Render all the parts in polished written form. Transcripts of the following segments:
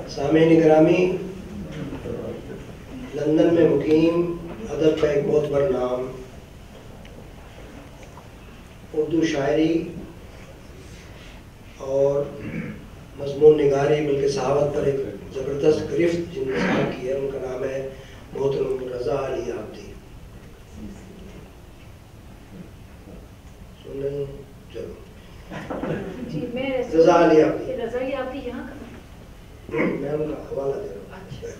سامعین گرامی، لندن میں مقیم ادب کا ایک بہت بڑا نام، اردو شاعری اور مضمون نگاری بلکہ صحافت پر ایک زبردست گرفت جن نے صاحب کی ہے، ان کا نام ہے محترم رضا علی آبدی۔ سن رہے ہیں؟ چلو جی، میں رضا علی آبدی، رضا علی آبدی یہاں میں ان کا حوالہ دے رہا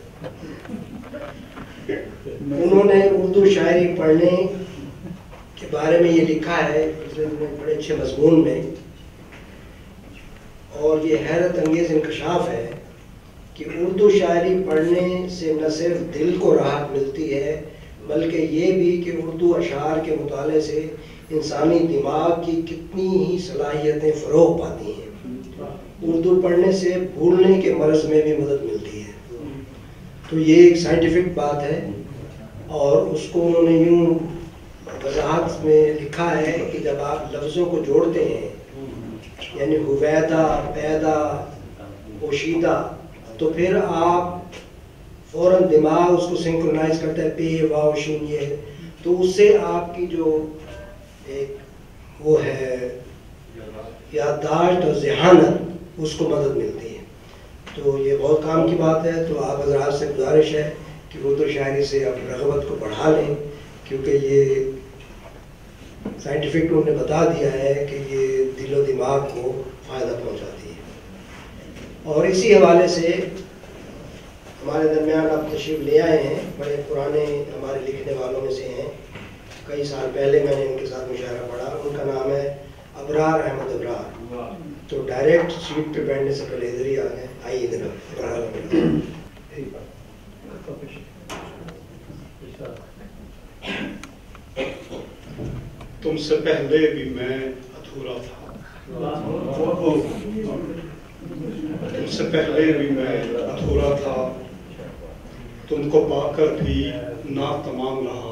ہوں۔ انہوں نے اردو شاعری پڑھنے کے بارے میں یہ لکھا ہے بڑے اچھے مضمون میں، اور یہ حیرت انگیز انکشاف ہے کہ اردو شاعری پڑھنے سے نہ صرف دل کو راحت ملتی ہے بلکہ یہ بھی کہ اردو اشعار کے مطالعے سے انسانی دماغ کی کتنی ہی صلاحیتیں فروغ پاتی ہیں۔ اردو پڑھنے سے بھولنے کے مرض میں بھی مدد ملتی ہے۔ تو یہ ایک سائنٹیفک بات ہے، اور اس کو انہوں نے یوں وضاحت میں لکھا ہے کہ جب آپ لفظوں کو جوڑتے ہیں، یعنی ہویدہ، پیدا، پوشیدہ، تو پھر آپ فوراً دماغ اس کو سنکرونائز کرتا ہے، پے واو شین، یہ تو اس سے آپ کی جو ایک وہ ہے یادداشت اور ذہانت، اس کو مدد ملتی ہے۔ تو یہ بہت کام کی بات ہے۔ تو آپ حضرات سے گزارش ہے کہ اردو شاعری سے آپ رغبت کو بڑھا لیں، کیونکہ یہ سائنٹیفک انہوں نے بتا دیا ہے کہ یہ دل و دماغ کو فائدہ پہنچاتی ہے۔ اور اسی حوالے سے ہمارے درمیان آپ تشریف لے آئے ہیں، بڑے پرانے ہمارے لکھنے والوں میں سے ہیں، کئی سال پہلے میں نے ان کے ساتھ مشاعرہ پڑھا۔ ان کا نام ہے ابرار احمد ابرار۔ تو ڈائریکٹ سیٹ پہ بیٹھنے سے پہلے ادھر ہی آ گئے، آئیے ادھر ابرار احمد۔ تم سے پہلے بھی میں ادھورا تھا، تم سے پہلے بھی میں ادھورا تھا، تم کو پا کر بھی ناتمام رہا۔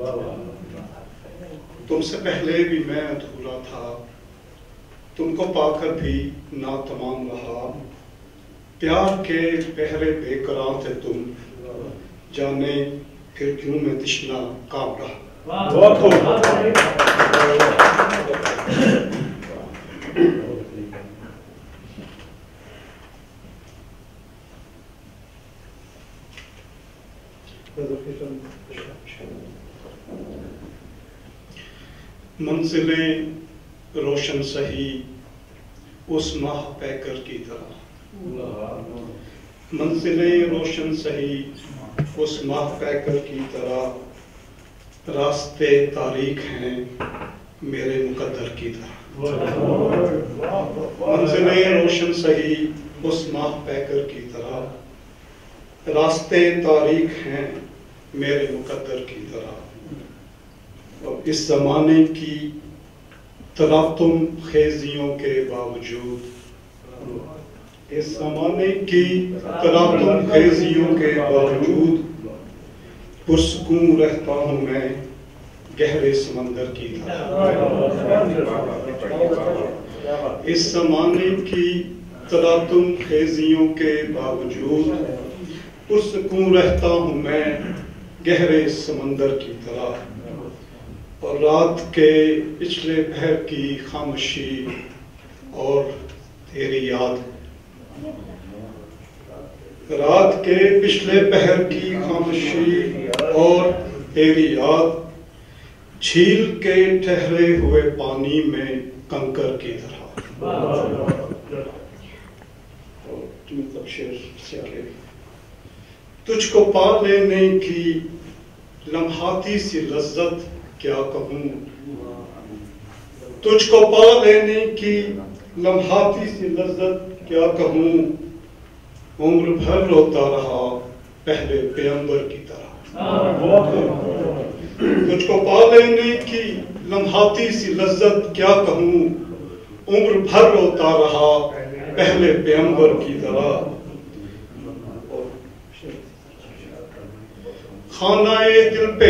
تم سے پہلے بھی میں ادھورا تھا، تم کو پا کر بھی ناتمام رہا۔ پیار کے پہرے بے قرار تھے تم، جانے پھر کیوں میں تشنا کانپ رہا۔ منزلیں روشن سہی اس ماہ پیکر کی طرح، منزلیں روشن سہی اس ماہ پیکر کی طرح، راستے تاریک ہیں میرے مقدر کی طرح۔ منزلیں روشن سہی اس ماہ پیکر کی طرح، راستے تاریک ہیں میرے مقدر کی طرح۔ اور اس زمانے کی تلاطم خیزیوں کے باوجود، اس زمانے کی تلاطم خیزیوں کے باوجود، پرسکون رہتا ہوں میں گہرے سمندر کی طرح۔ اس زمانے کی تلاطم خیزیوں کے باوجود، پرسکون رہتا ہوں میں گہرے سمندر کی طرح۔ اور رات کے پچھلے پہر کی خاموشی اور تیری یاد، رات کے پچھلے پہر کی خاموشی اور تیری یاد، جھیل کے ٹھہرے ہوئے پانی میں کنکر کی طرح۔ تجھ کو پا لینے کی لمحاتی سی لذت کیا کہوں، تجھ کو پا لینے کی لمحاتی سی لذت کیا کہوں، عمر بھر روتا رہا پہلے پیغمبر کی طرح۔ تجھ کو پا لینے کی لمحاتی سی لذت کیا کہوں، عمر بھر روتا رہا پہلے پیغمبر کی طرح۔ خانہ دل پہ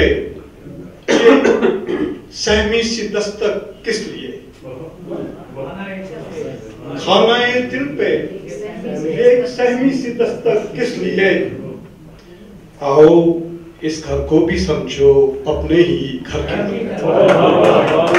سہمی سی دستک کس لیے، خانہ دل پہ ایک سہمی سی دستک کس لیے؟ آؤ اس گھر کو بھی سمجھو اپنے ہی گھر کی طرح۔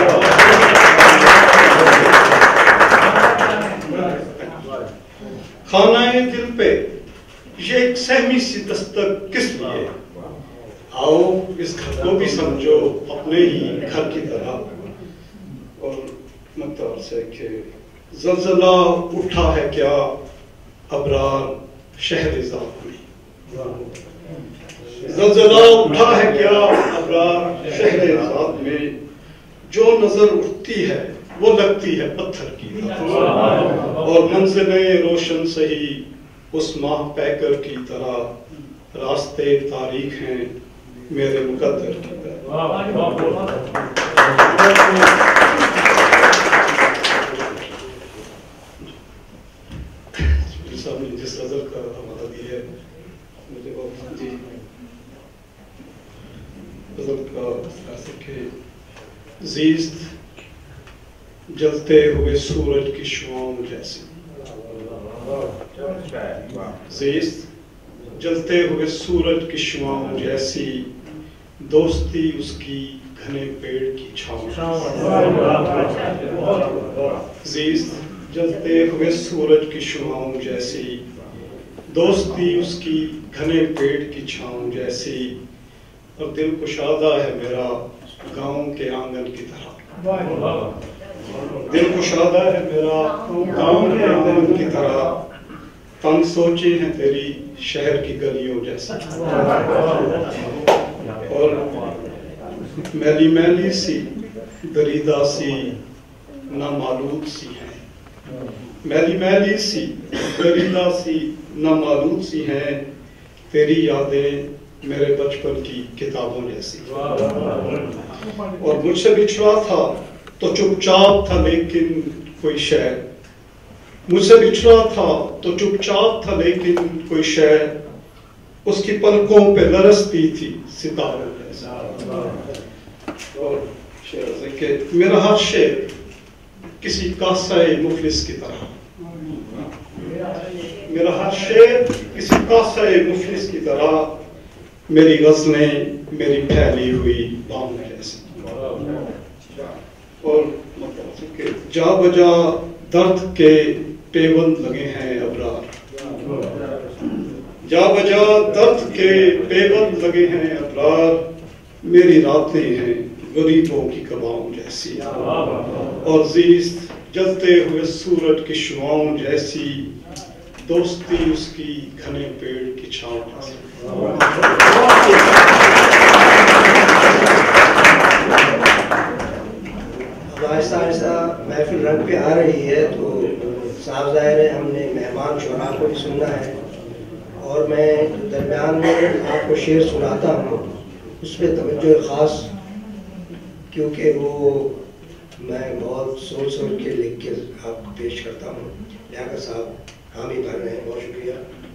خانہ دل پہ یہ ایک سہمی سی دستک کس لیے؟ آؤ اس گھر کو بھی سمجھو اپنے ہی گھر کی طرح۔ اور مطلب سے کہ زلزلہ اٹھا ہے کیا ابرار شہر ذات میں، زلزلہ اٹھا ہے کیا ابرار شہر ذات میں، جو نظر اٹھتی ہے وہ لگتی ہے پتھر کی طرح، اور منزلیں روشن سہی اس ماہ پیکر کی طرح، راستے تاریک ہیں میرے مقدر کی طرح۔ صاحب نے جس نظر کا حوالہ دیا ہے مجھے بہت جی نظر کا ایسے کہ زیست جلتے ہوئے سورج کی شعاؤں جیسی، زیست جلتے ہوئے سورج کی شعاؤں جیسی، دوستی اس کی گھنے پیڑ کی چھاؤں، زیست جلتے ہوئے سورج کی شعاؤں جیسی، دوستی اس کی گھنے پیڑ کی چھاؤں جیسی، اور دل کشادہ ہے میرا گاؤں کے آنگن کی طرح، دل کشادہ ہے میرا گاؤں کے آنگن کی طرح، تنگ سوچے ہیں تیری شہر کی گلیوں جیسی، اور میلی میلی سی دریدہ سی نامعلوم سی ہیں، میلی میلی سی دریدہ سی نامعلوم سی ہیں، تیری یادیں میرے بچپن کی کتابوں جیسی، اور مجھ سے بچھڑا تھا تو چپ چاپ تھا لیکن کوئی شے، مجھ سے بچھڑا تھا تو چپ چاپ تھا لیکن کوئی شے، اس کی پلکوں پہ لرزتی تھی ستاروں جیسی، اور شعر کہ میرا ہر شعر کسی کاسہ مفلس کی طرح، میرا ہر شعر کسی کاسہ مفلس کی طرح، میری غزلیں میری پھیلی ہوئی بام جیسی، اور جا بجا درد کے پیوند لگے ہیں ابرار، جا بجا درد کے پیوند لگے ہیں ابرار، میری راتیں ہیں غریبوں کی کباؤں جیسی، اور زیست جلتے ہوئے سورج کی شعاؤں جیسی، دوستی اس کی گھنے پیڑ کی چھاؤں جیسی۔ آہستہ آہستہ محفل رنگ پہ آ رہی ہے، تو صاف ظاہر ہے ہم نے مہمان شعراء کو بھی سننا ہے، اور میں درمیان میں آپ کو شعر سناتا ہوں اس پہ توجہ خاص، کیونکہ وہ میں بہت سوچ سوچ کے لکھ کے آپ کو پیش کرتا ہوں۔ لیاقت صاحب حامی بھر رہے ہیں، بہت شکریہ۔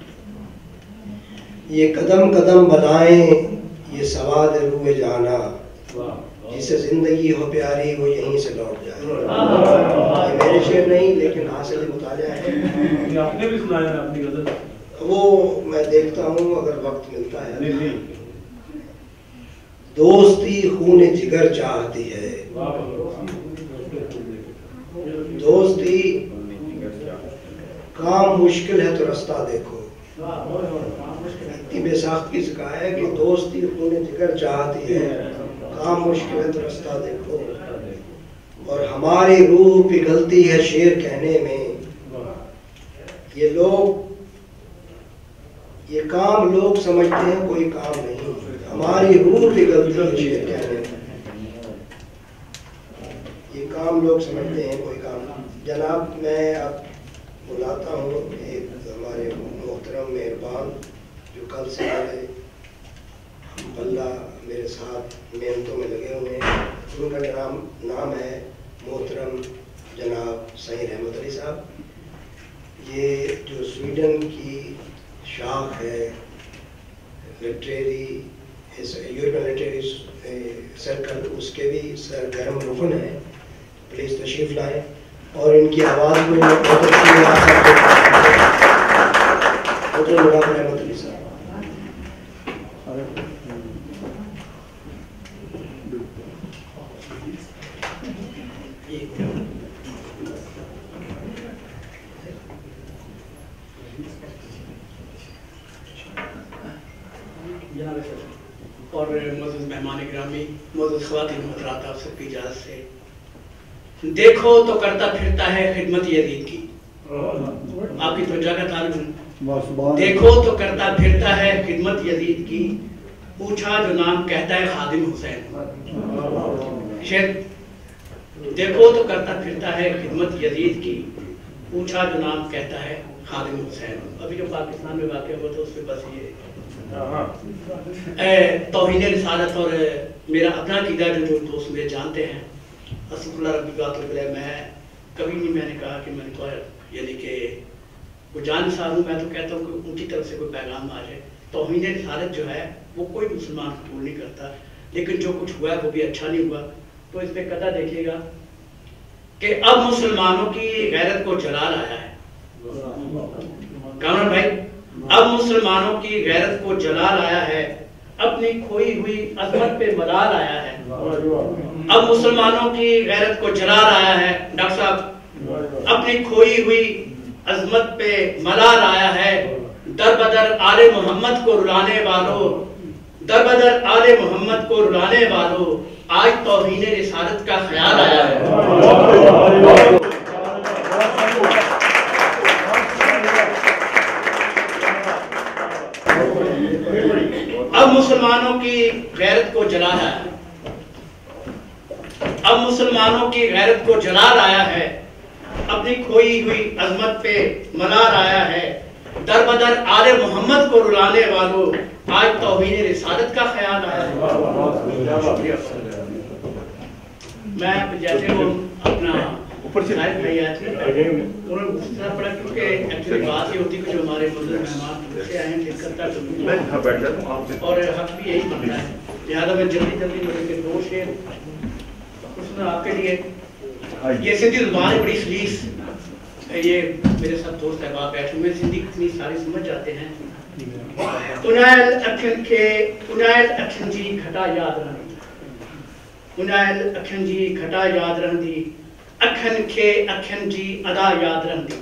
یہ قدم قدم بلائیں یہ سواد روح جانا، جسے زندگی ہو پیاری وہ یہیں سے لوٹ جائے۔ یہ میرے شعر نہیں لیکن حاصل مطالعہ ہے، آپ نے بھی سنایا ہے اپنی غزل، وہ میں دیکھتا ہوں اگر وقت ملتا ہے۔ دوستی خون جگر چاہتی ہے، دوستی کام مشکل ہے تو رستہ دیکھو، اتنی بے ساختگی سے کہا ہے کہ دوستی خون جگر چاہتی ہے، کام مشکل ہے تو رستہ دیکھو، اور ہماری روح پگھلتی ہے شعر کہنے میں، یہ لوگ یہ کام لوگ سمجھتے ہیں کوئی کام نہیں، ہماری روح پگھلتی ہے شعر کہنے میں، یہ کام لوگ سمجھتے ہیں کوئی کام نہیں۔ جناب میں اب بلاتا ہوں ایک ہمارے محترم مہربان جو کل سے آئے، اللہ میرے ساتھ محنتوں میں لگے ہوئے ہیں، ان کا نام ہے محترم جناب سعید احمد علی صاحب۔ یہ جو سویڈن کی شاخ ہے لٹریری یورپین لٹریری سرکل، اس کے بھی سرگرم رکن ہیں، پلیز تشریف لائیں، اور ان کی آواز میں بہت اچھی ڈاکٹر مراد احمد علی صاحب. اور معزز مہمان گرامی، معزز خواتین حضرات، آپ سب کی اجازت سے دیکھو تو کرتا پھرتا ہے خدمت یزید کی. آپ کی توجہ کا طالب ہوں. دیکھو تو کرتا پھرتا ہے خدمت یزید کی، پوچھا جو نام کہتا ہے خادم حسین. شیر دیکھو تو کرتا پھرتا ہے خدمت یزید کی، پوچھا جو نام کہتا ہے خادم حسین. ابھی جو پاکستان میں واقع ہوا تو اس میں بس یہ توہین رسالت اور میرا اپنا عقیدہ جو دوست میرے جانتے ہیں، اسف اللہ ربی بات میں کبھی نہیں میں نے کہا کہ میں نے تو یعنی کہ وہ جان نثار ہوں. میں تو کہتا ہوں کہ ان کی طرف سے کوئی پیغام آ جائے. توہین رسالت جو ہے وہ کوئی مسلمان قبول نہیں کرتا، لیکن جو کچھ ہوا ہے وہ بھی اچھا نہیں ہوا. تو اس پہ قطع دیکھیے گا کہ اب مسلمانوں کی غیرت کو جلال آیا ہے. کامران بھائی، اب مسلمانوں کی غیرت کو جلال آیا ہے، اپنی کھوئی ہوئی عظمت پہ ملال آیا ہے. اب مسلمانوں کی غیرت کو جلال آیا ہے ڈاکٹر صاحب، اپنی کھوئی ہوئی عظمت پہ ملال آیا ہے. در بدر آل محمد کو رلانے والوں، در بدر آل محمد کو رلانے والوں، آج توہین رسالت کا خیال آیا ہے. اب مسلمانوں کی غیرت کو جلال آیا ہے، اب مسلمانوں کی غیرت کو جلال آیا ہے، اپنی کھوئی ہوئی عظمت پہ ملال آیا ہے. در بدر آل محمد کو رلانے والوں، آج توہین رسالت کا خیال آیا ہے. میں جیسے وہ اپنا شاید بھائی آئے تھے انہوں نے اس طرح پڑھا، کیونکہ ایکچولی بات یہ ہوتی ہے کہ جو ہمارے مدر مہمان سے آئے ہیں دقت تک اور حق بھی یہی بنتا ہے. لہٰذا میں جلدی میرے کے دو شعر اس میں آپ کے لیے. یہ سندھی زبان بڑی سلیس، یہ میرے ساتھ دوست احباب بیٹھے ہوئے سندھی اتنی ساری سمجھ جاتے ہیں. انائل اکھن جی گھٹا یاد رہندی، انائل اکھن جی گھٹا یاد رہندی، اکھن کے اکھن جی ادا یاد رہندی.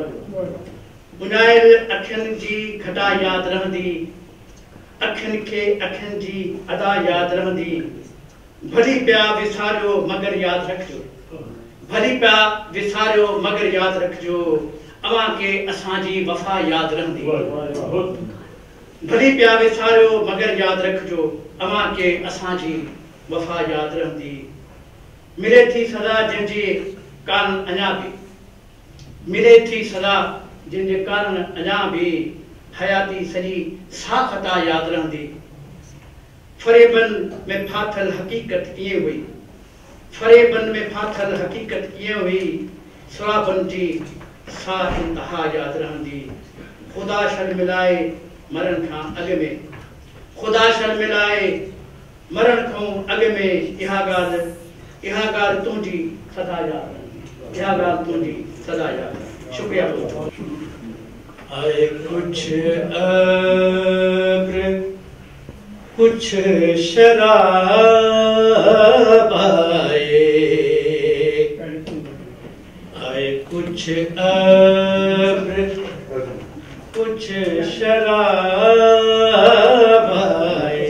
انائل اکھن جی گھٹا یاد رہندی، اکھن کے اکھن جی ادا یاد رہندی. بھلی پیا وساریو مگر یاد رکھجو، بھلی پیا وساریو مگر یاد رکھجو، اواں کے اساں جی وفا یاد رہندی. بھلی پیا وساریو مگر یاد رکھجو، اواں کے اساں جی وفا یاد رہندی. ملے تھی سزا جن جے کان اñا بھی، ملے تھی سزا جن جے کان اñا بھی، حیاتی سری سا خطا یاد رہندی. فریبن میں پھاتل حقیقت کیے ہوئی، فریبن میں پھاتل حقیقت کیے ہوئی، سرابن جی سا انتہا یاد رہندی. خدا شل ملائے مرن کھاں اگ میں، خدا شل ملائے مرن کھاں اگ میں، یہاں گال تونجی صدا یاد رہندی، یہاں گال تونجی صدا یاد رہندی. شکریہ بہت. آئے کچھ ابر کچھ شراب آئے، آئے کچھ ابر کچھ شراب آئے،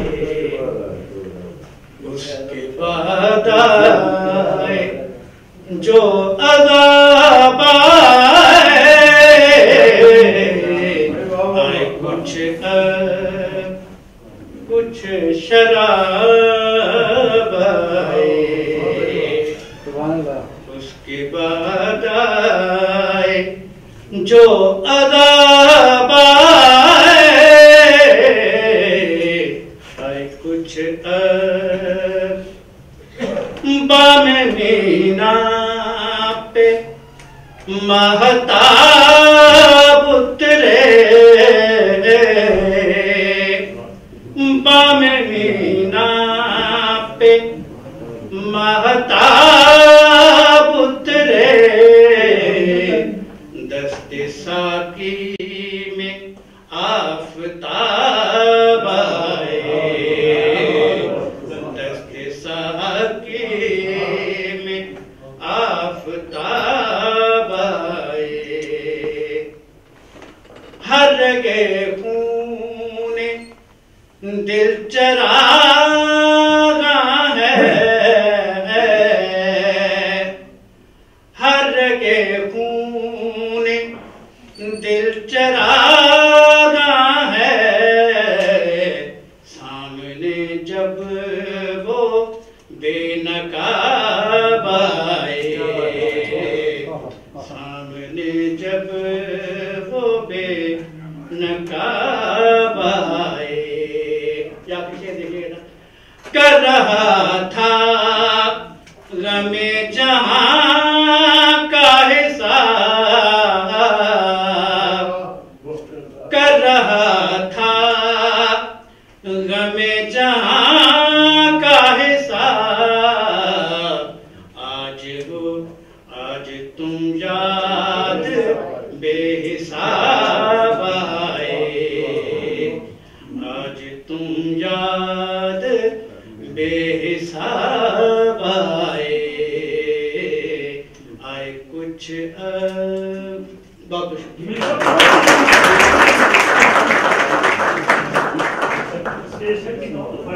اس کے بعد آئے جو عذاب آئے. آئے کچھ کچھ شراب آئے، اس کے بعد آئے جو عذاب آئے. آئے کچھ بام مینا پہ مہتاب اترے، بام مینا پہ مہتاب اترے، دست ساقی میں आफताब आए, दस्त साकी में आफताब आए, हर गे खून दिल चरागा है, हर गे खून दिल चरागा है, सामने जब वो बेनकाब आए, सामने जब वो बेनकाब आए, या पीछे देखिएगा ना, कर रहा था गमे जहां का हिसाब, कर रहा था गमे जहां का हिसाब, आज तुम याद बेहिसाब आए, आज तुम याद बेहिसाब आए कुछ बहुत शुक्रिया।